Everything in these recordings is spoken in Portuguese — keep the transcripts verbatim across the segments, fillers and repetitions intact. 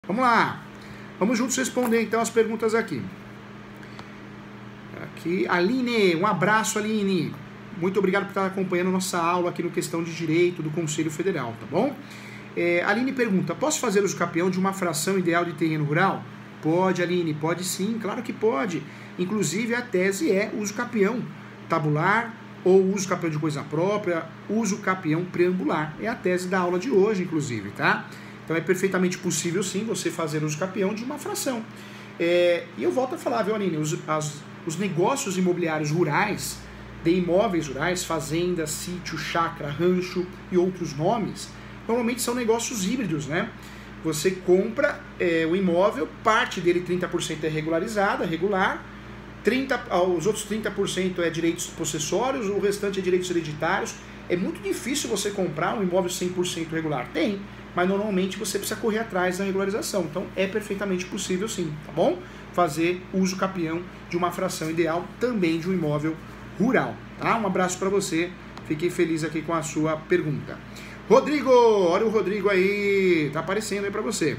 Vamos lá, vamos juntos responder então as perguntas aqui. Aqui, Aline, um abraço, Aline. Muito obrigado por estar acompanhando nossa aula aqui no Questão de Direito do Conselho Federal, tá bom? É, Aline pergunta, posso fazer uso capião de uma fração ideal de terreno rural? Pode, Aline, pode sim, claro que pode. Inclusive a tese é uso capião tabular ou uso capião de coisa própria, uso capião preambular. É a tese da aula de hoje, inclusive, tá? Então é perfeitamente possível sim você fazer uso capião de uma fração. É, e eu volto a falar, viu, Aline, os, as, os negócios imobiliários rurais, de imóveis rurais, fazenda, sítio, chácara, rancho e outros nomes, normalmente são negócios híbridos, né? Você compra é, o imóvel, parte dele trinta por cento é regularizada, regular, trinta, os outros trinta por cento é direitos possessórios, o restante é direitos hereditários. É muito difícil você comprar um imóvel cem por cento regular. Tem, mas normalmente você precisa correr atrás da regularização. Então é perfeitamente possível sim, tá bom? Fazer uso capião de uma fração ideal também de um imóvel rural, tá? Um abraço para você, fiquei feliz aqui com a sua pergunta. Rodrigo, olha o Rodrigo aí, tá aparecendo aí para você.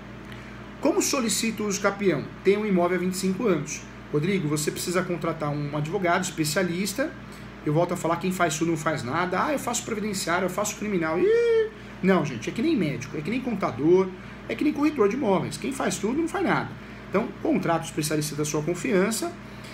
Como solicito o uso capião? Tem um imóvel há vinte e cinco anos. Rodrigo, você precisa contratar um advogado especialista. Eu volto a falar, quem faz tudo não faz nada. Ah, eu faço previdenciário, eu faço criminal. Ih, não, gente, é que nem médico, é que nem contador, é que nem corretor de imóveis. Quem faz tudo não faz nada. Então, contrata o especialista da sua confiança.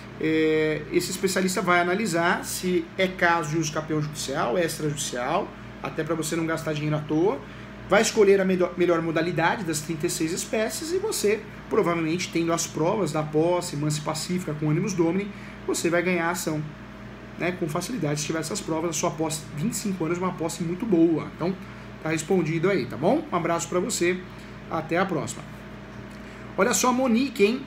É, esse especialista vai analisar se é caso de uso capião judicial, extrajudicial, até para você não gastar dinheiro à toa. Vai escolher a melhor, melhor modalidade das trinta e seis espécies e você, provavelmente, tendo as provas da posse, mansa e pacífica com ânimos domini, você vai ganhar a ação, né, com facilidade. Se tiver essas provas, a sua posse, vinte e cinco anos, é uma posse muito boa. Então, tá respondido aí, tá bom? Um abraço para você, até a próxima. Olha só, Monique, hein?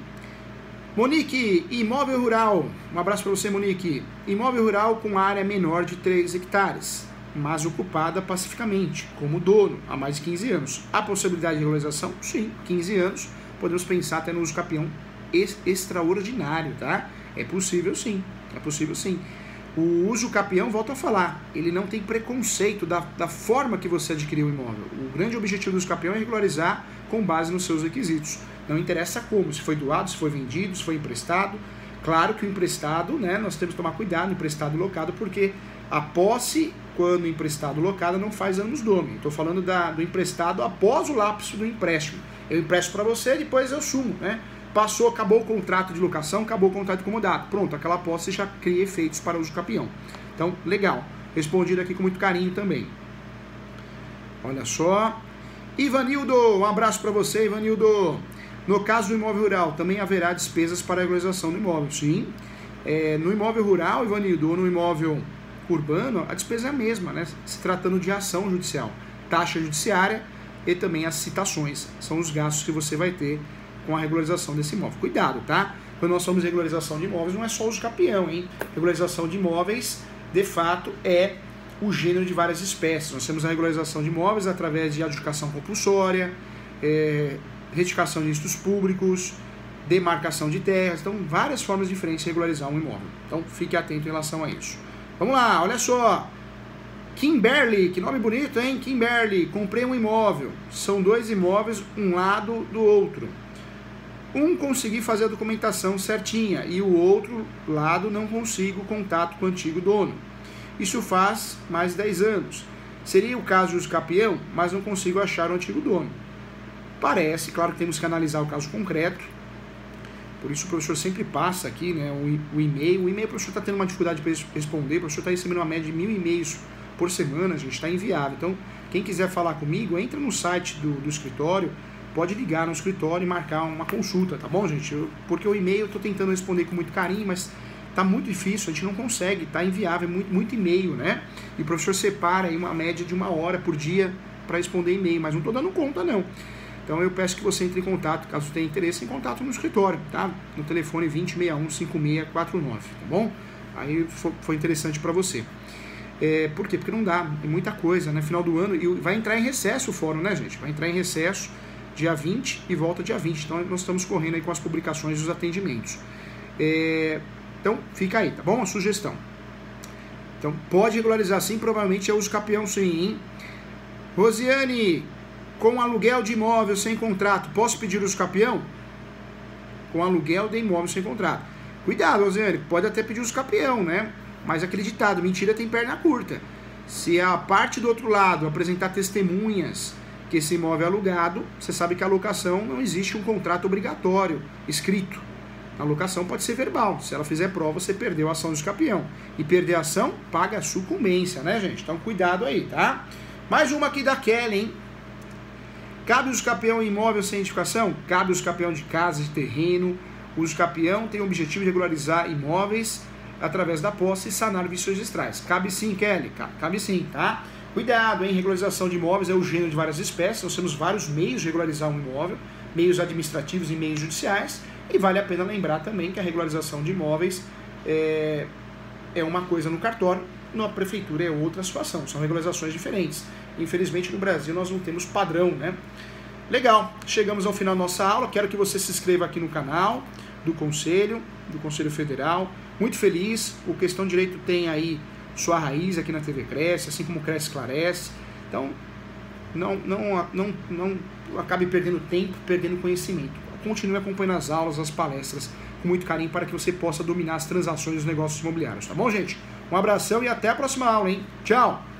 Monique, imóvel rural. Um abraço para você, Monique. Imóvel rural com área menor de três hectares, mas ocupada pacificamente, como dono, há mais de quinze anos. Há possibilidade de regularização? Sim, quinze anos. Podemos pensar até no uso capião extraordinário, tá? É possível sim, é possível sim. O uso capião, volto a falar, ele não tem preconceito da, da forma que você adquiriu o imóvel. O grande objetivo do uso capião é regularizar com base nos seus requisitos. Não interessa como, se foi doado, se foi vendido, se foi emprestado. Claro que o emprestado, né, nós temos que tomar cuidado no emprestado locado, porque a posse, quando emprestado locado, não faz anos domini. Estou falando da, do emprestado após o lapso do empréstimo. Eu empresto para você, depois eu sumo, né? Passou, acabou o contrato de locação, acabou o contrato de comodato. Pronto, aquela posse já cria efeitos para uso capião. Então, legal. Respondido aqui com muito carinho também. Olha só. Ivanildo, um abraço para você, Ivanildo. No caso do imóvel rural, também haverá despesas para a regularização do imóvel. Sim. É, no imóvel rural, Ivanildo, ou no imóvel urbano, a despesa é a mesma, né? Se tratando de ação judicial. Taxa judiciária e também as citações. São os gastos que você vai ter com a regularização desse imóvel. Cuidado, tá? Quando nós falamos de regularização de imóveis, não é só uso capião, hein? Regularização de imóveis, de fato, é o gênero de várias espécies. Nós temos a regularização de imóveis através de adjudicação compulsória, é, retificação de registros públicos, demarcação de terras, então várias formas diferentes de regularizar um imóvel. Então fique atento em relação a isso. Vamos lá, olha só. Kimberly, que nome bonito, hein? Kimberly, comprei um imóvel. São dois imóveis, um lado do outro. Um consegui fazer a documentação certinha e o outro lado não consigo contato com o antigo dono. Isso faz mais de dez anos. Seria o caso de uso capião, mas não consigo achar o antigo dono. Parece, claro que temos que analisar o caso concreto. Por isso o professor sempre passa aqui, né, o e-mail. O e-mail o professor está tendo uma dificuldade para responder. O professor está recebendo uma média de mil e-mails por semana, gente, está inviável. Então, quem quiser falar comigo, entra no site do, do escritório, pode ligar no escritório e marcar uma consulta, tá bom, gente? Eu, porque o e-mail eu estou tentando responder com muito carinho, mas tá muito difícil, a gente não consegue, tá inviável, é muito, muito e-mail, né? E o professor separa aí uma média de uma hora por dia para responder e-mail, mas não estou dando conta, não. Então eu peço que você entre em contato, caso tenha interesse, em contato no escritório, tá? No telefone vinte, sessenta e um, cinquenta e seis quarenta e nove, tá bom? Aí foi interessante para você. É, por quê? Porque não dá, é muita coisa, né? Final do ano, e vai entrar em recesso o fórum, né, gente? Vai entrar em recesso dia vinte e volta dia vinte. Então nós estamos correndo aí com as publicações dos atendimentos. É, então fica aí, tá bom? A sugestão. Então pode regularizar sim, provavelmente é uso capião sim, hein? Rosiane, Com aluguel de imóvel sem contrato, posso pedir uso capião? Com aluguel de imóvel sem contrato. Cuidado, Rosiane, pode até pedir uso capião, né? Mas acreditado, mentira tem perna curta. Se a parte do outro lado apresentar testemunhas que esse imóvel é alugado, você sabe que a locação não existe um contrato obrigatório escrito. A locação pode ser verbal. Se ela fizer prova, você perdeu a ação do capião. E perder a ação, paga a sucumbência, né, gente? Então, cuidado aí, tá? Mais uma aqui da Kelly, hein? Cabe uso capião em imóvel sem edificação? Cabe uso capião de casa, de terreno. O uso capião tem o objetivo de regularizar imóveis através da posse e sanar vícios registrais. Cabe sim, Kelly. Cabe sim, tá? Cuidado, hein? Regularização de imóveis é o gênero de várias espécies. Nós temos vários meios de regularizar um imóvel, meios administrativos e meios judiciais. E vale a pena lembrar também que a regularização de imóveis é, é uma coisa no cartório, na prefeitura é outra situação. São regularizações diferentes. Infelizmente no Brasil nós não temos padrão, né? Legal, chegamos ao final da nossa aula. Quero que você se inscreva aqui no canal do Conselho, do Conselho Federal. Muito feliz. O Questão de Direito tem aí sua raiz aqui na T V Cresce, assim como o Cresce Esclarece. Então, não, não, não, não acabe perdendo tempo, perdendo conhecimento. Continue acompanhando as aulas, as palestras, com muito carinho, para que você possa dominar as transações dos negócios imobiliários. Tá bom, gente? Um abração e até a próxima aula, hein? Tchau!